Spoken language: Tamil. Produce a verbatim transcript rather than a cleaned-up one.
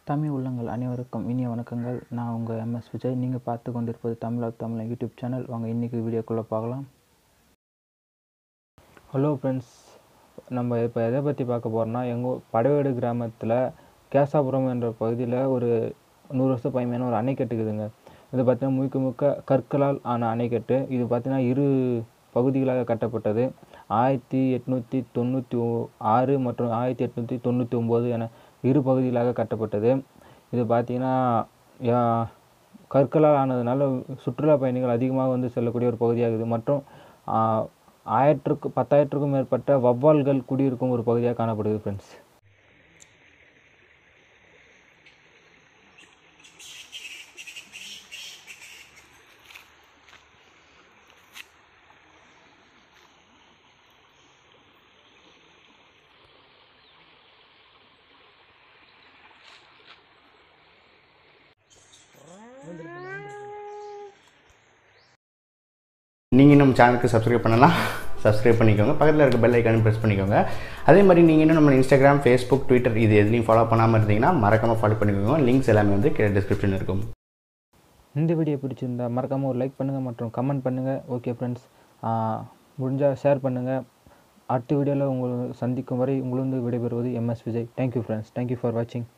தமிழ் உள்ளங்கள் அனைவருக்கும் இனிய வணக்கங்கள். நான் உங்கள் எம்எஸ் விஜய். நீங்கள் பார்த்து கொண்டிருப்பது தமிழா தமிழ் யூடியூப் சேனல். வாங்க இன்றைக்கி வீடியோக்குள்ளே பார்க்கலாம். ஹலோ ஃப்ரெண்ட்ஸ், நம்ம இப்போ எதை பற்றி பார்க்க போகிறோம்னா, எங்கள் படவேடு கிராமத்தில் கேசாபுரம் என்ற பகுதியில் ஒரு நூறு வருஷம் பழமையான ஒரு அணைக்கட்டு இருக்குதுங்க. இது பார்த்திங்கன்னா முழுக்க முழுக்க கற்களால் ஆன அணைக்கட்டு. இது பார்த்திங்கன்னா இரு பகுதிகளாக கட்டப்பட்டது. ஆயிரத்தி எட்நூற்றி தொண்ணூற்றி ஆறு மற்றும் ஆயிரத்தி எட்நூற்றி தொண்ணூற்றி ஒம்பது என இரு பகுதிகளாக கட்டப்பட்டது. இது பார்த்திங்கன்னா கற்களால் ஆனதுனால சுற்றுலா பயணிகள் அதிகமாக வந்து செல்லக்கூடிய ஒரு பகுதியாகுது. மற்றும் ஆயிரத்துக்கு பத்தாயிரத்துக்கும் மேற்பட்ட வவ்வால்கள் குடியிருக்கும் ஒரு பகுதியாக காணப்படுது ஃப்ரெண்ட்ஸ். நீங்கள் இன்னும் சேனலுக்கு சப்ஸ்கிரைப் பண்ணலாம், சப்ஸ்கிரைப் பண்ணிக்கோங்க. பக்கத்தில் இருக்க பெல் ஐக்கானும் ப்ரெஸ் பண்ணிக்கோங்க. அதே மாதிரி நீங்கள் இன்னும் நம்ம இன்ஸ்டாகிராம், ஃபேஸ்புக், ட்விட்டர் இது எதுலையும் ஃபாலோ பண்ணாமல் இருந்தீங்கன்னா மறக்காமல் ஃபாலோ பண்ணிக்கோங்க. லிங்க்ஸ் எல்லாமே வந்து கீழே டிஸ்கிரிப்ஷன் இருக்கும். இந்த வீடியோ பிடிச்சிருந்தா மறக்காமல் ஒரு லைக் பண்ணுங்கள் மற்றும் கமெண்ட் பண்ணுங்கள். ஓகே ஃப்ரெண்ட்ஸ், முடிஞ்சால் ஷேர் பண்ணுங்கள். அடுத்த வீடியோவில் உங்களை சந்திக்கும் வரை உங்களிருந்து விடைபெறுவது MS Vijay. Thank you friends. Thank you for வாட்சிங்.